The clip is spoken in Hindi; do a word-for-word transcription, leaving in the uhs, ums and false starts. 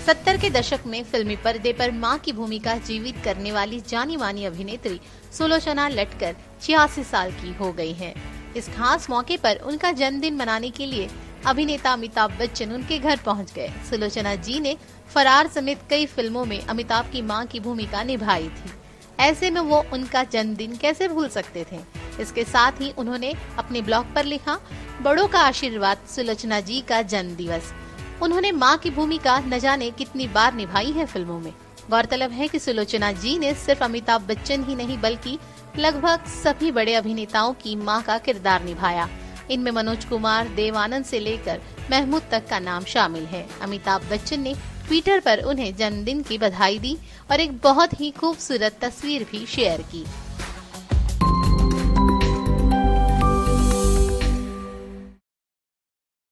सत्तर के दशक में फिल्मी पर्दे पर मां की भूमिका जीवित करने वाली जानी मानी अभिनेत्री सुलोचना लटकर छियासी साल की हो गई हैं। इस खास मौके पर उनका जन्मदिन मनाने के लिए अभिनेता अमिताभ बच्चन उनके घर पहुंच गए। सुलोचना जी ने फरार समेत कई फिल्मों में अमिताभ की मां की भूमिका निभाई थी। ऐसे में वो उनका जन्मदिन कैसे भूल सकते थे। इसके साथ ही उन्होंने अपने ब्लॉग पर लिखा, बड़ों का आशीर्वाद, सुलोचना जी का जन्म दिवस। उन्होंने मां की भूमिका न जाने कितनी बार निभाई है फिल्मों में। गौरतलब है कि सुलोचना जी ने सिर्फ अमिताभ बच्चन ही नहीं बल्कि लगभग सभी बड़े अभिनेताओं की मां का किरदार निभाया। इनमें मनोज कुमार, देव आनंद से लेकर महमूद तक का नाम शामिल है। अमिताभ बच्चन ने ट्विटर पर उन्हें जन्मदिन की बधाई दी और एक बहुत ही खूबसूरत तस्वीर भी शेयर की।